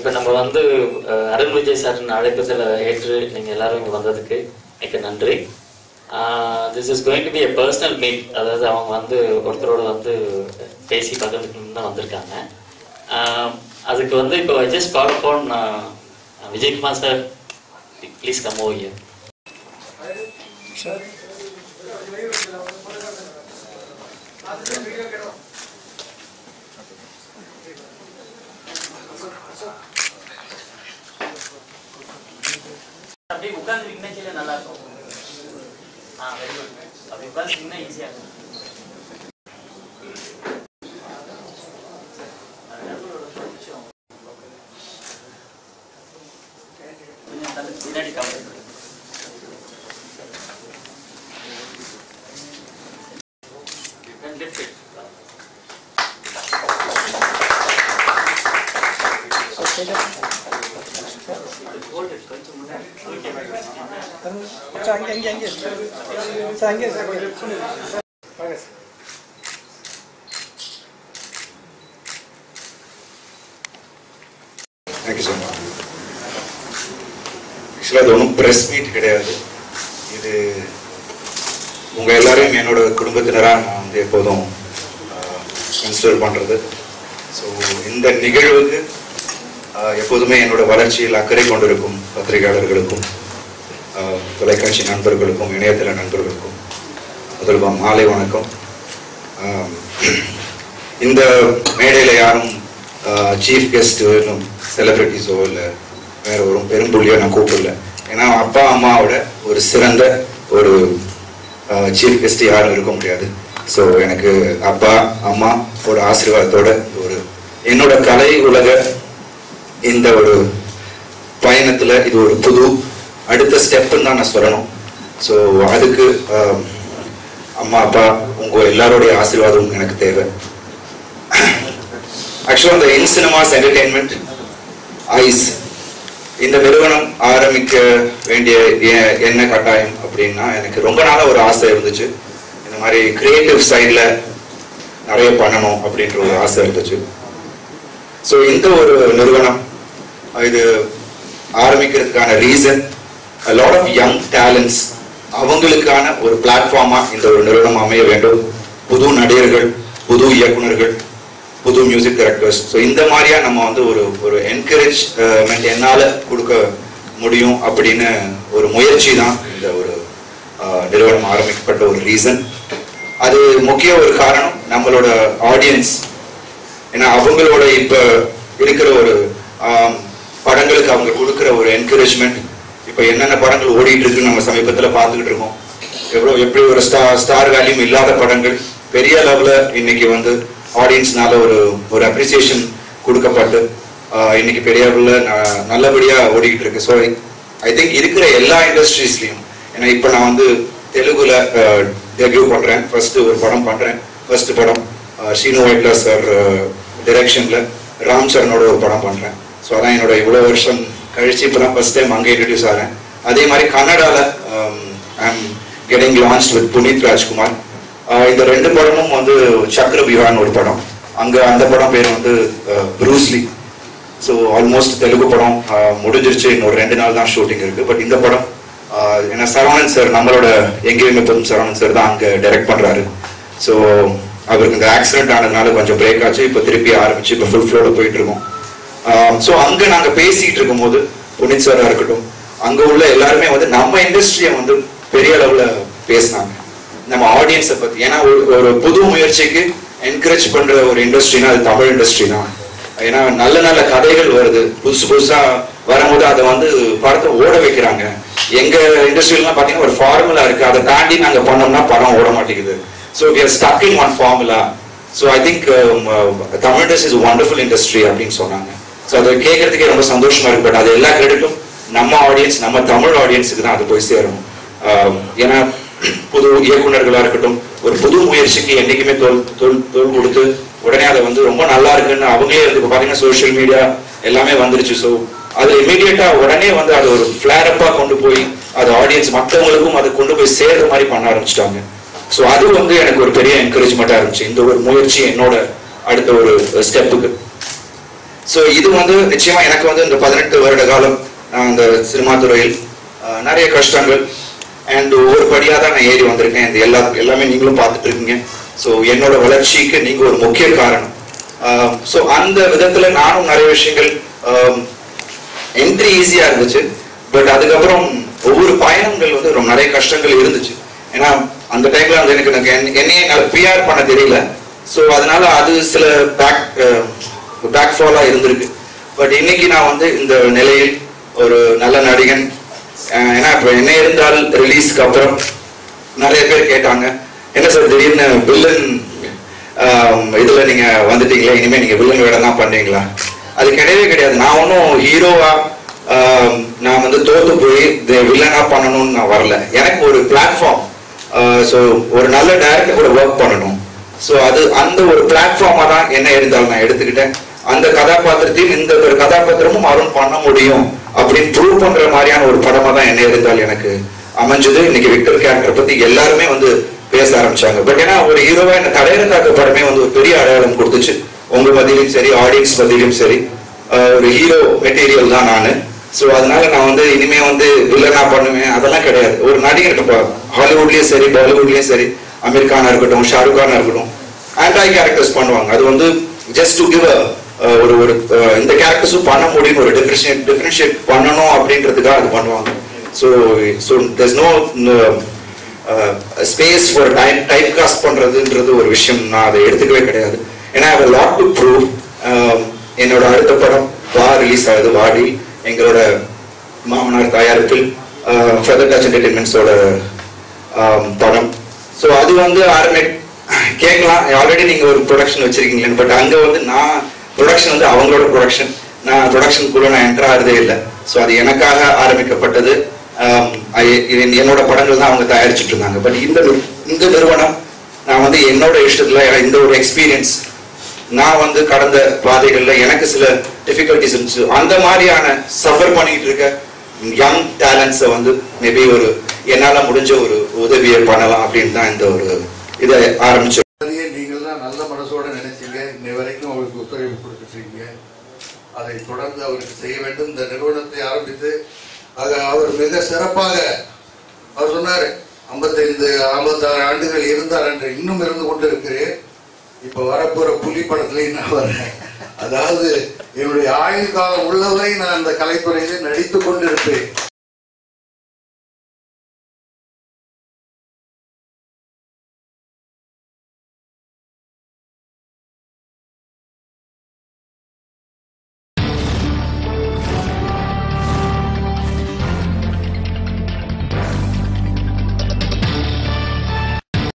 இப்போ நம்ம வந்து அருண் விஜய் சாரின் அழைப்பதில் ஏற்று நீங்கள் எல்லாரும் இங்கே வந்ததுக்கு மிக்க நன்றி. This is going to be a personal meet. அதாவது அவங்க வந்து ஒருத்தரோட வந்து பேசி பகிர்ந்துக்கணும்னு தான் வந்திருக்காங்க. அதுக்கு வந்து இப்போ ஜஸ்ட் கால் அப்பான் Vijayakumar sir, please come over here. அப்படியே உட்காந்துருக்கீங்கன்னா நல்லா இருக்கும். Very good. அப்படி உட்காந்துருக்கீங்கன்னா ஈஸியாக இருக்கும். பின்னாடி cover Thank you so much. Actually, அது ஒன்றும் ப்ரெஸ் மீட் கிடையாது. இது உங்கள் எல்லாரையும் என்னோட குடும்பத்தினராக நான் வந்து எப்போதும் கன்சிடர் பண்ணுறது. ஸோ இந்த நிகழ்வுக்கு எப்போதுமே என்னோட வளர்ச்சியில் அக்கறை கொண்டிருக்கும் பத்திரிகையாளர்களுக்கும் தொலைக்காட்சி நண்பர்களுக்கும் இணையதள நண்பர்களுக்கும் முதல்வா மாலை வணக்கம். இந்த மேடையில் யாரும் சீஃப் கெஸ்ட்டோ இன்னும் செலிப்ரிட்டிஸோ இல்லை வேற ஒரு பெரும்புள்ளியோ நான் கூப்பிடல. ஏன்னா அப்பா அம்மாவோட ஒரு சிறந்த ஒரு சீஃப் கெஸ்ட் யாரும் இருக்க முடியாது. ஸோ எனக்கு அப்பா அம்மா ஒரு ஆசீர்வாதத்தோட ஒரு என்னோட கலை உலக இந்த ஒரு பயணத்தில் இது ஒரு புது அடுத்த ஸ்டெப்புன்னு தான் நான் சொல்லணும். ஸோ அதுக்கு அம்மா அப்பா உங்கள் எல்லாருடைய ஆசீர்வாதம் எனக்கு தேவை. ஆக்சுவலாக இந்த இன் சினிமாஸ் என்டர்டெயின்மெண்ட் ஐஸ் இந்த நிறுவனம் ஆரம்பிக்க வேண்டிய என்ன கட்டாயம் அப்படின்னா, எனக்கு ரொம்ப நாளாக ஒரு ஆசை இருந்துச்சு. இந்த மாதிரி கிரியேட்டிவ் சைடில் நிறைய பண்ணணும் அப்படின்ற ஒரு ஆசை இருந்துச்சு. ஸோ இந்த ஒரு நிறுவனம் இது ஆரம்பிக்கிறதுக்கான reason lot of young talents அவங்களுக்கான ஒரு பிளாட்ஃபார்மாக இந்த ஒரு நிறுவனம் அமைய வேண்டும். புது நடிகர்கள், புது இயக்குநர்கள், புது மியூசிக் டைரக்டர்ஸ். ஸோ இந்த மாதிரியா நம்ம வந்து ஒரு என்கரேஜ்மெண்ட் என்னால் கொடுக்க முடியும் அப்படின்னு ஒரு முயற்சி தான் இந்த ஒரு நிறுவனம் ஆரம்பிக்கப்பட்ட ஒரு ரீசன். அது முக்கிய ஒரு காரணம் நம்மளோட ஆடியன்ஸ். ஏன்னா அவங்களோட இப்போ இருக்கிற ஒரு படங்களுக்கு அவங்க கொடுக்குற ஒரு என்கரேஜ்மெண்ட். இப்போ என்னென்ன படங்கள் ஓடிட்டு இருக்குன்னு நம்ம சமீபத்தில் பார்த்துக்கிட்டு இருக்கோம். எப்படி ஒரு ஸ்டார் வேல்யூம் இல்லாத படங்கள் பெரிய லெவலில் இன்னைக்கு வந்து ஆடியன்ஸ்னால ஒரு அப்ரிசியேஷன் கொடுக்கப்பட்டு இன்னைக்கு பெரிய லெவலில் நல்லபடியாக ஓடிக்கிட்டு இருக்கு. ஸோ ஐ திங்க் இருக்கிற எல்லா இண்டஸ்ட்ரீஸ்லையும், ஏன்னா இப்போ நான் வந்து தெலுங்குல டெபியூ பண்ணுறேன், ஃபர்ஸ்ட் ஒரு படம் பண்ணுறேன். ஃபர்ஸ்ட் படம் ஸ்ரீனு வைட்லா சார் டைரக்ஷனில் ராம் சரணோட ஒரு படம் பண்ணுறேன். ஸோ அதான் என்னோட இவ்வளோ வருஷம் கழிச்சு இப்போ தான் ஃபர்ஸ்ட் டைம் அங்கே இன்ட்ரடியூஸ் ஆகிறேன். அதே மாதிரி கன்னடாவில் I am getting launch with Puneeth Rajkumar. இந்த ரெண்டு படமும் வந்து சக்கரவியூஹான்னு ஒரு படம், அங்கே அந்த படம் பேர் வந்து ப்ரூஸ்லி. ஸோ ஆல்மோஸ்ட் தெலுங்கு படம் முடிஞ்சிருச்சு, இன்னொரு 2 நாள் தான் ஷூட்டிங் இருக்குது. பட் இந்த படம் ஏன்னா சரவணன் சார், நம்மளோட எங்கேயுமே எப்போதும் சரவணன் சார் தான் அங்கே டைரக்ட் பண்ணுறாரு. ஸோ அவருக்கு இந்த ஆக்சிடென்ட் ஆனதுனால கொஞ்சம் பிரேக் ஆச்சு. இப்போ திருப்பி ஆரம்பிச்சு இப்போ ஃபுல் ஃப்ளோட போயிட்டு இருக்கோம். ஸோ அங்கே நாங்கள் பேசிகிட்டு இருக்கும்போது புனித் சாராக இருக்கட்டும், அங்கே உள்ள எல்லாருமே வந்து நம்ம இண்டஸ்ட்ரியை வந்து பெரிய அளவில் பேசினாங்க, நம்ம ஆடியன்ஸை பற்றி. ஏன்னா ஒரு புது முயற்சிக்கு என்கரேஜ் பண்ணுற ஒரு இண்டஸ்ட்ரினா அது தமிழ் இண்டஸ்ட்ரி தான். ஏன்னா நல்ல நல்ல கதைகள் வருது, புதுசாக வரும்போது அதை வந்து படத்தை ஓட வைக்கிறாங்க. எங்கள் இண்டஸ்ட்ரியிலாம் பார்த்தீங்கன்னா ஒரு ஃபார்முலா இருக்குது, அதை தாண்டி நாங்கள் பண்ணோம்னா படம் ஓட மாட்டேங்குது. So we are stuck in one formula. So I think Tamil industry is wonderful industry அப்படின்னு சொன்னாங்க. ஸோ அதை கேட்கறதுக்கே ரொம்ப சந்தோஷமா இருக்கு. பட் அது எல்லா கிரெடிட்டும் நம்ம ஆடியன்ஸ், நம்ம தமிழ் ஆடியன்ஸுக்கு தான் அது போய் சேரணும். ஏன்னா புது இயக்குநர்களாக இருக்கட்டும், ஒரு புது முயற்சிக்கு என்றைக்குமே தோல் கொடுத்து உடனே அதை வந்து ரொம்ப நல்லா இருக்குன்னு அவங்களே வந்து இப்போ பார்த்தீங்கன்னா சோஷியல் மீடியா எல்லாமே வந்துருச்சு. ஸோ அது இமீடியட்டாக உடனே வந்து அது ஒரு ஃப்ளேரப்பாக கொண்டு போய் அது ஆடியன்ஸ் மற்றவங்களுக்கும் அதை கொண்டு போய் சேர்ற மாதிரி பண்ண ஆரம்பிச்சிட்டாங்க. ஸோ அது வந்து எனக்கு ஒரு பெரிய என்கரேஜ்மெண்ட்டாக இருந்துச்சு இந்த ஒரு முயற்சி என்னோட அடுத்த ஒரு ஸ்டெப்புக்கு. ஸோ இது வந்து நிச்சயமா எனக்கு வந்து இந்த 18 வருட காலம் நான் இந்த சினிமா துறையில் நிறைய கஷ்டங்கள் அண்ட் ஒவ்வொரு படியாக தான் நான் ஏறி வந்திருக்கேன். இந்த எல்லாமே நீங்களும் பார்த்துட்டு இருக்கீங்க. ஸோ என்னோட வளர்ச்சிக்கு நீங்க ஒரு முக்கிய காரணம். ஸோ அந்த விதத்துல நானும் நிறைய விஷயங்கள் என்ட்ரி ஈஸியா இருந்துச்சு. பட் அதுக்கப்புறம் ஒவ்வொரு பயணங்கள் வந்து ரொம்ப நிறைய கஷ்டங்கள் இருந்துச்சு. ஏன்னா அந்த டைம்ல வந்து எனக்கு என்னையே பிஆர் பண்ண தெரியல. ஸோ அதனால அது சில பேக் ஃபாலா இருந்திருக்கு. பட் இன்னைக்கு நான் வந்து இந்த நிலையில் ஒரு நல்ல நடிகன். ஏன்னா இப்போ என்ன இருந்தால் ரிலீஸ்க்கு அப்புறம் நிறைய பேர் கேட்டாங்க, என்ன சார் திடீர்னு வில்லன் இதுல நீங்க வந்துட்டீங்களா, இனிமே நீங்க வில்லன் வேடம் தான் பண்றீங்களா? அது கிடையவே கிடையாது. நான் ஒன்றும் ஹீரோவா நான் வந்து தோத்து போய் வில்லனா பண்ணணும்னு நான் வரல. எனக்கு ஒரு பிளாட்ஃபார்ம், ஸோ ஒரு நல்ல டைரக்டர் கூட ஒர்க் பண்ணணும். ஸோ அது அந்த ஒரு பிளாட்ஃபார்மா தான் என்ன இருந்தாலும் நான் எடுத்துக்கிட்டேன். அந்த கதாபாத்திரத்தையும் இந்த ஒரு கதாபாத்திரமும் அருண் பண்ண முடியும் அப்படின்னு ப்ரூவ் பண்ற மாதிரியான ஒரு படமா தான் என்ன இருந்தால் எனக்கு அமைஞ்சது. இன்னைக்கு விக்டர் கேரக்டர் பத்தி எல்லாருமே வந்து பேச ஆரம்பிச்சாங்க. பட் ஏன்னா ஒரு ஹீரோவா என்ன தடையறதாக்க படமே வந்து ஒரு பெரிய அடையாளம் கொடுத்துச்சு. உங்க மத்தியிலும் சரி, ஆடியன்ஸ் மத்தியிலும் சரி, ஒரு ஹீரோ மெட்டீரியல் தான் நானு. ஸோ அதனால நான் வந்து இனிமே வந்து வில்லனா பண்ணுவேன் அதெல்லாம் கிடையாது. ஒரு நடிகர் ஹாலிவுட்லயும் சரி, பாலிவுட்லயும் சரி, அமீர் கானா இருக்கட்டும், ஷாருக் கானா இருக்கட்டும், ஆன்டாய் கேரக்டர்ஸ் பண்ணுவாங்க. அது வந்து ஜஸ்ட் டு கிவ் ஒரு இந்த கேரக்டர்ஸும் பண்ண முடியும், ஒரு டிஃபரன்ஷியேட் பண்ணணும் அப்படின்றதுக்காக அது பண்ணுவாங்க. So there's no space for type cast பண்றதுன்றது ஒரு விஷயம் நான் அதை எடுத்துக்கவே கிடையாது. ஏன்னா I have a lot to prove. என்னோட அடுத்த படம் ரிலீஸ் ஆகுது, வாடி, எங்களோட மாமனார் தயாரிப்பில் ஃபெதர் டச் என்டர்டெயின்மெண்ட்ஸோட படம். ஸோ அது வந்து கேட்கலாம், ஆல்ரெடி நீங்க ஒரு ப்ரொடக்ஷன் வச்சிருக்கீங்களேன்னு. பட் அங்க வந்து நான் ப்ரொடக்ஷன் வந்து அவங்களோட ப்ரொடக்ஷன், நான் ப்ரொடக்ஷனுக்குள்ள நான் என்டர் ஆகிறதே இல்லை. ஸோ அது எனக்காக ஆரம்பிக்கப்பட்டது. என்னோட படங்கள் தான் அவங்க தயாரிச்சுட்டு இருந்தாங்க. பட் இந்த நிறுவனம் நான் வந்து என்னோட இஷ்டத்துல இந்த ஒரு எக்ஸ்பீரியன்ஸ், நான் வந்து கடந்த பாதைகள்ல எனக்கு சில டிஃபிகல்டிஸ் இருந்துச்சு. அந்த மாதிரியான சஃபர் பண்ணிட்டு இருக்க யங் டேலண்ட்ஸை வந்து மேபி ஒரு என்னால முடிஞ்ச ஒரு உதவியை பண்ணலாம் அப்படின்னு தான் இந்த ஒரு இதை ஆரம்பிச்சோம். நீங்கள் தான் நல்ல மனசோட நினைச்சீங்க, இன்னை வரைக்கும் அவருக்கு ஒத்துழைப்பு கொடுத்துட்டீங்க. அதை தொடர்ந்து அவருக்கு செய்ய வேண்டும். இந்த நிறுவனத்தை ஆரம்பித்து அவர் மிக சிறப்பாக அவர் சொன்னார், 56 ஆண்டுகள் இருந்தார் என்று. இன்னும் இருந்து கொண்டு இருக்கிறேன். இப்ப வரப்போற புலி படத்திலையும் நான் வர்றேன். அதாவது என்னுடைய ஆயுள் காலம் உள்ளவரை நான் அந்த கலைத்துறையிலே நடித்துக் கொண்டிருப்பேன்.